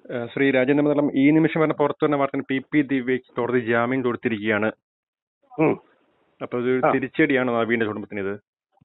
ശ്രീ രാജേന്ദ്ര മണ്ഡലം ഈ നിമിഷം വരെ പുറത്തു വന്ന വാർത്ത പി ദിവ്യയ്ക്ക് കോടതി ജാമ്യം കൊടുത്തിരിക്കുകയാണ്. അപ്പൊ ഇതൊരു തിരിച്ചടിയാണോ നവീന്റെ കുടുംബത്തിന് ഇത്?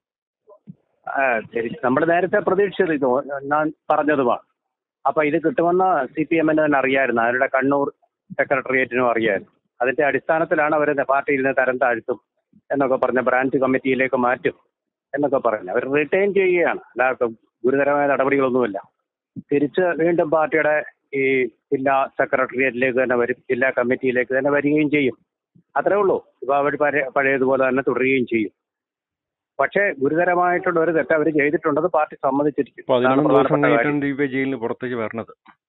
നമ്മൾ നേരത്തെ പ്രതീക്ഷിച്ചത് ഇത് ഞാൻ പറഞ്ഞതുമാണ്. അപ്പൊ ഇത് കിട്ടുമെന്ന് CPM തന്നെ അറിയായിരുന്നു, അവരുടെ കണ്ണൂർ സെക്രട്ടേറിയറ്റിനും അറിയായിരുന്നു. അതിന്റെ അടിസ്ഥാനത്തിലാണ് അവർ പാർട്ടിയിൽ നിന്ന് തരം താഴ്ത്തും എന്നൊക്കെ പറഞ്ഞ ബ്രാഞ്ച് കമ്മിറ്റിയിലേക്ക് മാറ്റും എന്നൊക്കെ പറഞ്ഞു. അവർ റിട്ടേൺ ചെയ്യുകയാണ്, അല്ലാതെ ഗുരുതരമായ നടപടികളൊന്നുമില്ല. തിരിച്ച് വീണ്ടും പാർട്ടിയുടെ ഈ ജില്ലാ സെക്രട്ടേറിയറ്റിലേക്ക് തന്നെ വരും, ജില്ലാ കമ്മിറ്റിയിലേക്ക് തന്നെ വരികയും ചെയ്യും. അത്രേ ഉള്ളൂ. ഇപ്പൊ അവർ പഴയതുപോലെ തന്നെ തുടരുകയും ചെയ്യും. പക്ഷേ ഗുരുതരമായിട്ടുള്ള ഒരു തെറ്റ് അവർ ചെയ്തിട്ടുണ്ടെന്ന് പാർട്ടി സമ്മതിച്ചിരിക്കും. 11 ദിവ്യ ജയിലിന് പുറത്തേക്ക് വരണത്.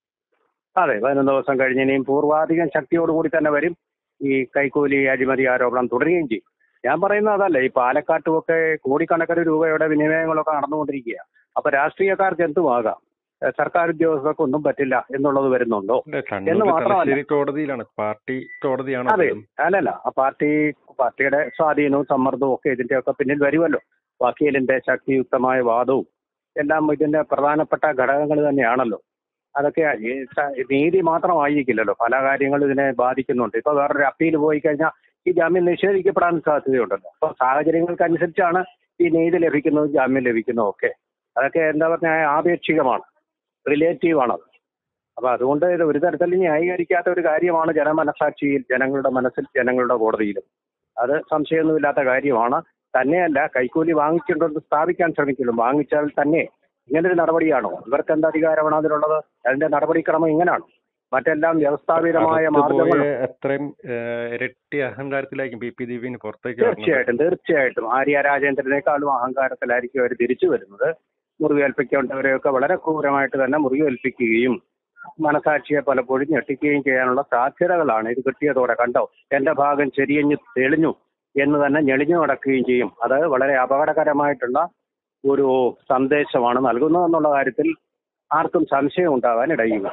അതെ, 11 ദിവസം കഴിഞ്ഞ് ഇനിയും പൂർവാധികം ശക്തിയോടുകൂടി തന്നെ വരും. ഈ കൈക്കൂലി അഴിമതി ആരോപണം തുടരുകയും ചെയ്യും. ഞാൻ പറയുന്നത് അതല്ല, ഈ പാലക്കാട്ടുമൊക്കെ കോടിക്കണക്കിന് രൂപയുടെ വിനിമയങ്ങളൊക്കെ നടന്നുകൊണ്ടിരിക്കുക. അപ്പൊ രാഷ്ട്രീയക്കാർക്ക് എന്തുമാകാം, സർക്കാർ ഉദ്യോഗസ്ഥർക്ക് ഒന്നും പറ്റില്ല എന്നുള്ളത് വരുന്നുണ്ടോ എന്ന് മാത്രമല്ല. കോടതിയിലാണ്, പാർട്ടി കോടതിയാണ്. അതെ, അല്ലല്ല, ആ പാർട്ടിയുടെ സ്വാധീനവും സമ്മർദ്ദവും ഒക്കെ ഇതിന്റെ ഒക്കെ പിന്നിൽ വരുമല്ലോ. വക്കീലിന്റെ ശക്തിയുക്തമായ വാദവും എല്ലാം ഇതിന്റെ പ്രധാനപ്പെട്ട ഘടകങ്ങൾ തന്നെയാണല്ലോ. അതൊക്കെ നീതി മാത്രമായിരിക്കില്ലല്ലോ, പല കാര്യങ്ങളും ഇതിനെ ബാധിക്കുന്നുണ്ട്. ഇപ്പൊ വേറൊരു അപ്പീൽ പോയി കഴിഞ്ഞാൽ ഈ ജാമ്യം നിഷേധിക്കപ്പെടാൻ സാധ്യതയുണ്ടല്ലോ. അപ്പൊ സാഹചര്യങ്ങൾക്കനുസരിച്ചാണ് ഈ നീതി ലഭിക്കുന്നതും ജാമ്യം ലഭിക്കുന്നതും ഒക്കെ. അതൊക്കെ എന്താ പറഞ്ഞാൽ ആപേക്ഷികമാണ്, റിലേറ്റീവാണത്. അപ്പൊ അതുകൊണ്ട് ഇത് ഒരു തരത്തിൽ ന്യായീകരിക്കാത്ത ഒരു കാര്യമാണ് ജനമനസാക്ഷിയിൽ, ജനങ്ങളുടെ മനസ്സിൽ, ജനങ്ങളുടെ കോടതിയിലും. അത് സംശയമൊന്നുമില്ലാത്ത കാര്യമാണ്. തന്നെയല്ല, കൈക്കൂലി വാങ്ങിച്ചിട്ടുണ്ടെന്ന് സ്ഥാപിക്കാൻ ശ്രമിക്കുള്ളൂ. വാങ്ങിച്ചാൽ തന്നെ ഇങ്ങനൊരു നടപടിയാണോ? ഇവർക്ക് എന്താ അധികാരമാണ് അതിനുള്ളത്? അതിന്റെ നടപടിക്രമം ഇങ്ങനെയാണോ? മറ്റെല്ലാം വ്യവസ്ഥാപിതമായ മാർഗങ്ങൾ. എത്രയും ഇരട്ടി അഹങ്കാരത്തിലായിരിക്കും പി ദിവ്യന് പുറത്തേക്ക്. തീർച്ചയായിട്ടും ആര്യ രാജേന്ദ്രനേക്കാളും അഹങ്കാരത്തിലായിരിക്കും അവർ തിരിച്ചു വരുന്നത്. മുറിവേൽപ്പിക്കേണ്ടവരെയൊക്കെ വളരെ ക്രൂരമായിട്ട് തന്നെ മുറിവേൽപ്പിക്കുകയും മനസാക്ഷിയെ പലപ്പോഴും ഞെട്ടിക്കുകയും ചെയ്യാനുള്ള സാധ്യതകളാണ് ഇത് കിട്ടിയതോടെ. കണ്ടോ, എന്റെ ഭാഗം ശരിയഞ്ഞു തെളിഞ്ഞു എന്ന് തന്നെ ഞെളിഞ്ഞു നടക്കുകയും ചെയ്യും. അത് വളരെ അപകടകരമായിട്ടുള്ള ഒരു സന്ദേശമാണ് നൽകുന്നതെന്നുള്ള കാര്യത്തിൽ ആർക്കും സംശയം ഉണ്ടാകാൻ ഇടയില്ല.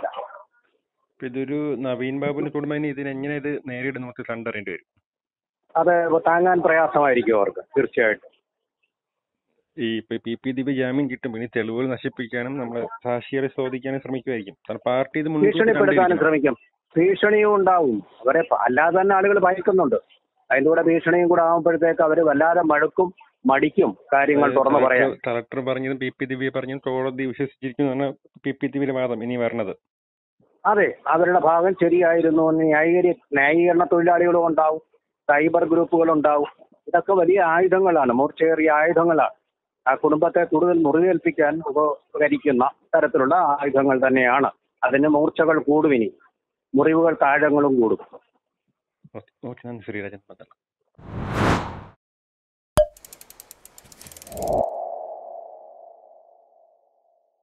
ഇതൊരു നവീൻ ബാബുവിന്റെ കുടുംബം ഇതിനെങ്ങനെ ഇത് നേരിടും നമുക്ക് കണ്ടറിയേണ്ടി വരും. അത് താങ്ങാൻ പ്രയാസമായിരിക്കും അവർക്ക് തീർച്ചയായിട്ടും. ഈ പി ദിവ്യ ജാമ്യം കിട്ടും, ഇനി തെളിവുകൾ നശിപ്പിക്കാനും നമ്മളെ സാക്ഷികളെ ചോദിക്കാനും ശ്രമിക്കുമായിരിക്കും. പാർട്ടി ഇത് ഭീഷണിപ്പെടുത്താനും ശ്രമിക്കും. ഭീഷണിയും ഉണ്ടാവും. അവരെ അല്ലാതെ തന്നെ ആളുകൾ ഭയക്കുന്നുണ്ട്. അതിന്റെ കൂടെ ഭീഷണിയും കൂടെ ആകുമ്പോഴത്തേക്ക് അവര് വല്ലാതെ മടിക്കും കാര്യങ്ങൾ തുറന്നു പറയാൻ. കളക്ടർ പറഞ്ഞതും പി ദിവ്യ പറഞ്ഞതും കോടതി വിശ്വസിച്ചിരിക്കുന്നതാണ് പി ദിവ്യയുടെ വാദം ഇനി വരണത്. അതെ, അവരുടെ ഭാഗം ശരിയായിരുന്നു എന്ന് ന്യായീകരണ തൊഴിലാളികളും ഉണ്ടാവും, സൈബർ ഗ്രൂപ്പുകളുണ്ടാവും. ഇതൊക്കെ വലിയ ആയുധങ്ങളാണ്, മൂർച്ചയേറിയ ആയുധങ്ങളാണ്. ആ കുടുംബത്തെ കൂടുതൽ മുറിവേൽപ്പിക്കാൻ ഉപകരിക്കുന്ന തരത്തിലുള്ള ആയുധങ്ങൾ തന്നെയാണ്. അതിന് മൂർച്ചകൾ കൂടും, ഇനി മുറിവുകൾക്ക് ആഴങ്ങളും കൂടും. ഓക്കെ, നന്ദി ശ്രീ രാജൻ.